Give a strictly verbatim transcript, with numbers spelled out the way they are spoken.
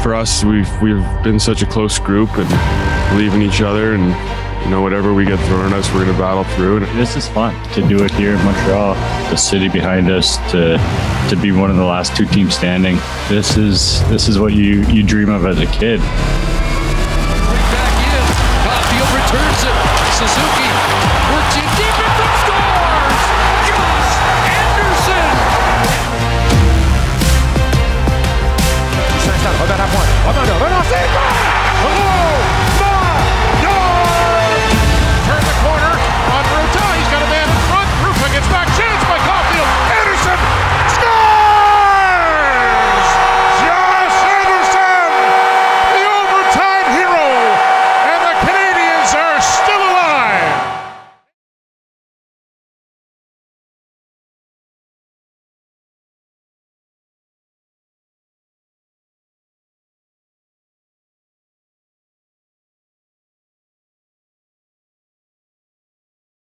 for us, we've we've been such a close group and believe in each other, and you know, whatever we get thrown at us, we're going to battle through. And this is fun to do it here in Montreal. The city behind us, to to be one of the last two teams standing. This is this is what you you dream of as a kid. Right back in. Caulfield returns it. Suzuki